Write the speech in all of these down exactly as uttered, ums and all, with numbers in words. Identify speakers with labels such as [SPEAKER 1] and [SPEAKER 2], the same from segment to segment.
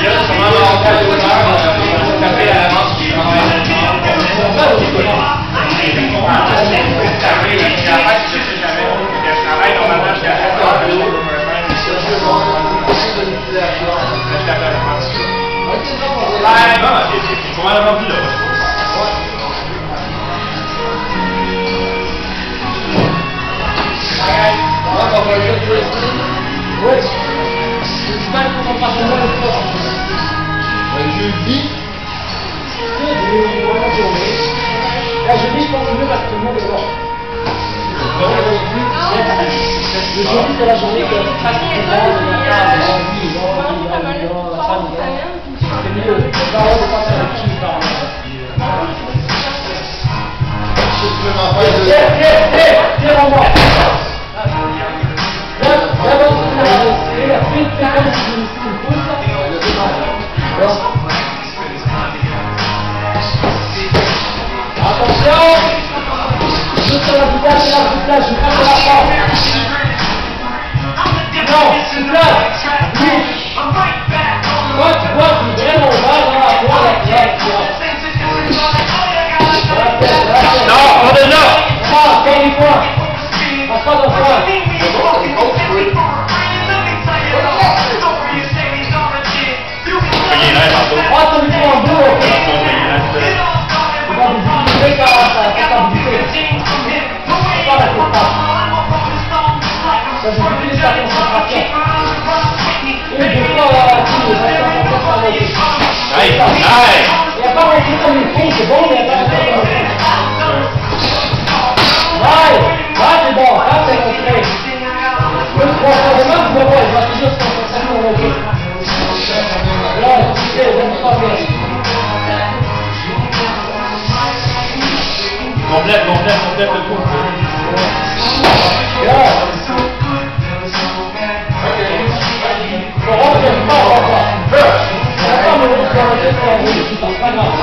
[SPEAKER 1] Je dis que des bonnes journées. La journée, je pense mieux parce que tout le monde est mort. Le jeudi, c'est la journée que pratiquement la femme, l'envie, l'envie, la famille, c'est mieux. Les parents ne passent avec qui ils parlent. Tiens, tiens, tiens, tiens, en moi. D'abord, c'est la fille qui est comme si je me suis une pousse. Attention! Juste sur la bouteille, c'est la bouteille, je prends la porte. Non, c'est là. Oui. Toi, tu vois, tu es vraiment mal dans la voie, la tête.
[SPEAKER 2] Non, on est là!
[SPEAKER 1] Ah, encore une fois. Passe pas dans le coin. Ah, ton micro en bleu, ok. Tu vas vous utiliser ta stabilité. C'est pas la constance. Ça vous utilise ta concentration. Et des fois, tu les vas te concentrer sur les autres.
[SPEAKER 2] Aïe, aïe!
[SPEAKER 1] Il n'y a pas montré comme une fille, c'est bon, mais il n'y a pas montré comme une fille. Ouais, là c'est bon, là c'est montré. Le trois fois de main, vous voyez, il va toujours se concentrer sur le jeu. Là, c'est bon, pas bien.
[SPEAKER 2] Complète, complète, complète le coup.
[SPEAKER 1] Là. On rentre pas, on rentre pas. Il n'y a pas de différence entre les deux, c'est pas grave.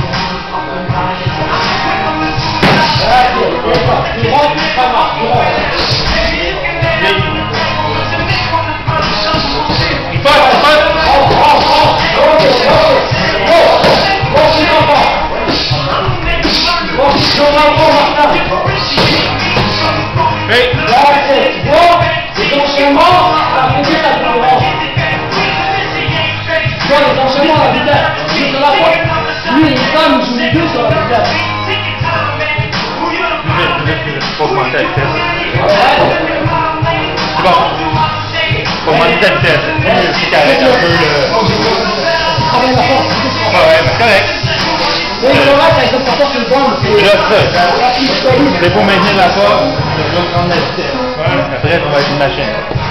[SPEAKER 1] Tu rentres, ça marche, tu rentres.
[SPEAKER 2] Il passe, il passe.
[SPEAKER 1] Rentre, rentre, rentre. Ok, ok. Bon, bon, tu t'en vas. Bon, tu t'en vas, bon, Martin.
[SPEAKER 2] Oui.
[SPEAKER 1] Là, c'est bon. Les enchaînements, ça fait bien la différence. Tu vois, les enchaînements, la vitesse. Juste sur la fois. Lui, les femmes, ils jouent les deux sur la vitesse.
[SPEAKER 2] Faut augmenter la vitesse.
[SPEAKER 1] Ouais.
[SPEAKER 2] C'est bon. Faut augmenter la vitesse. C'est correct un peu le...
[SPEAKER 1] Travaille la force.
[SPEAKER 2] Ouais, c'est correct.
[SPEAKER 1] Mais le reste, avec le porteur, c'est le bon.
[SPEAKER 2] C'est pour maintenir la force, je vais prendre la vitesse. Après, on va être une machine.